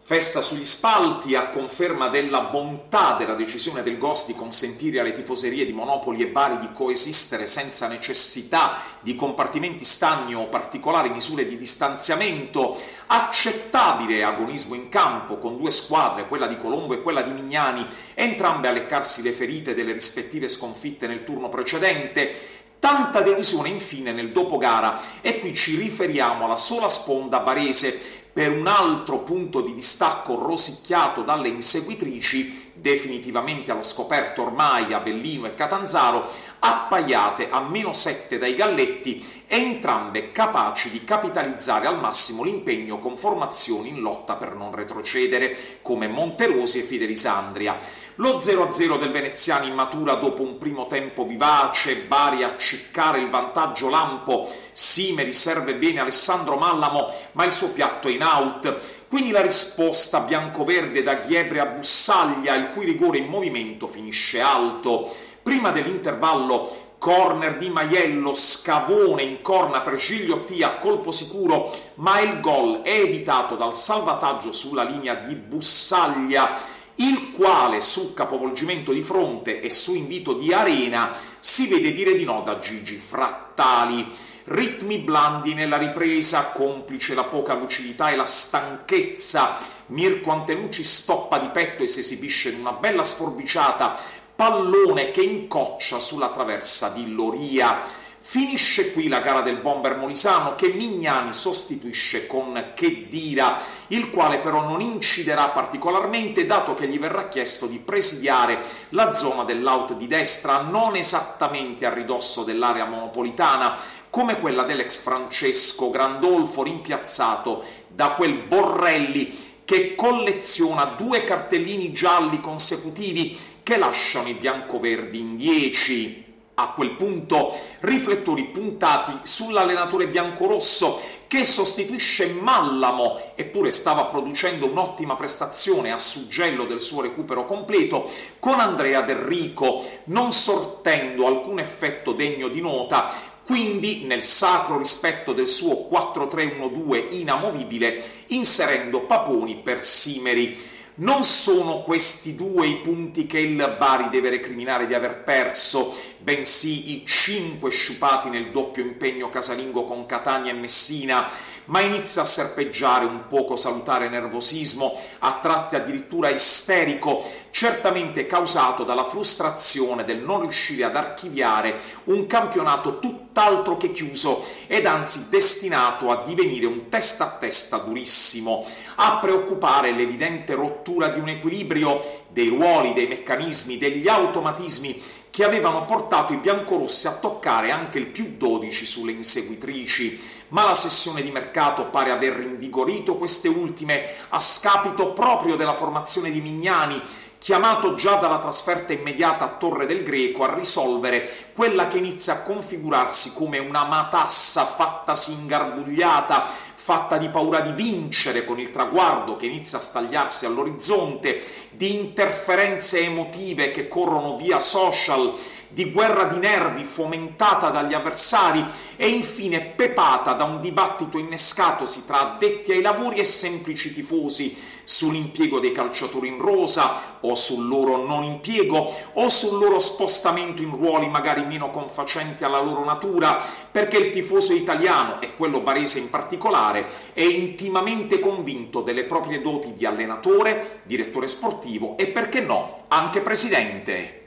Festa sugli spalti, a conferma della bontà della decisione del GOS di consentire alle tifoserie di Monopoli e Bari di coesistere senza necessità di compartimenti stagni o particolari misure di distanziamento, accettabile agonismo in campo con due squadre, quella di Colombo e quella di Mignani, entrambe a leccarsi le ferite delle rispettive sconfitte nel turno precedente. Tanta delusione infine nel dopogara, e qui ci riferiamo alla sola sponda barese per un altro punto di distacco rosicchiato dalle inseguitrici, definitivamente allo scoperto ormai Avellino e Catanzaro, appaiate a -7 dai Galletti, entrambe capaci di capitalizzare al massimo l'impegno con formazioni in lotta per non retrocedere, come Monterosi e Fidelisandria. Lo 0-0 del Veneziani matura dopo un primo tempo vivace, Bari a ciccare il vantaggio lampo, Simeri serve bene Alessandro Mallamo, ma il suo piatto è in out. Quindi la risposta biancoverde da Ghiebre a Bussaglia, il cui rigore in movimento finisce alto. Prima dell'intervallo, corner di Maiello, scavone in corna per Gigliotti a colpo sicuro, ma il gol è evitato dal salvataggio sulla linea di Bussaglia, il quale su capovolgimento di fronte e su invito di Arena si vede dire di no da Gigi Frattali. Ritmi blandi nella ripresa, complice la poca lucidità e la stanchezza. Mirko Antenucci stoppa di petto e si esibisce in una bella sforbiciata, pallone che incoccia sulla traversa di Loria. Finisce qui la gara del bomber molisano, che Mignani sostituisce con Khedira, il quale però non inciderà particolarmente, dato che gli verrà chiesto di presidiare la zona dell'out di destra, non esattamente a ridosso dell'area monopolitana, come quella dell'ex Francesco Grandolfo, rimpiazzato da quel Borrelli che colleziona 2 cartellini gialli consecutivi che lasciano i biancoverdi in 10. A quel punto riflettori puntati sull'allenatore biancorosso, che sostituisce Mallamo, eppure stava producendo un'ottima prestazione a suggello del suo recupero completo, con Andrea Del Rico, non sortendo alcun effetto degno di nota. Quindi, nel sacro rispetto del suo 4-3-1-2 inamovibile, inserendo Paponi per Simeri. Non sono questi due i punti che il Bari deve recriminare di aver perso, bensì i 5 sciupati nel doppio impegno casalingo con Catania e Messina, ma inizia a serpeggiare un poco salutare nervosismo, a tratti addirittura isterico, certamente causato dalla frustrazione del non riuscire ad archiviare un campionato tutt'altro che chiuso ed anzi destinato a divenire un testa a testa durissimo. A preoccupare l'evidente rottura di un equilibrio, dei ruoli, dei meccanismi, degli automatismi che avevano portato i biancorossi a toccare anche il +12 sulle inseguitrici, ma la sessione di mercato pare aver rinvigorito queste ultime a scapito proprio della formazione di Mignani, chiamato già dalla trasferta immediata a Torre del Greco a risolvere quella che inizia a configurarsi come una matassa fattasi ingarbugliata, fatta di paura di vincere con il traguardo che inizia a stagliarsi all'orizzonte, di interferenze emotive che corrono via social, di guerra di nervi fomentata dagli avversari e infine pepata da un dibattito innescatosi tra addetti ai lavori e semplici tifosi sull'impiego dei calciatori in rosa o sul loro non impiego o sul loro spostamento in ruoli magari meno confacenti alla loro natura, perché il tifoso italiano, e quello barese in particolare, è intimamente convinto delle proprie doti di allenatore, direttore sportivo e, perché no, anche presidente.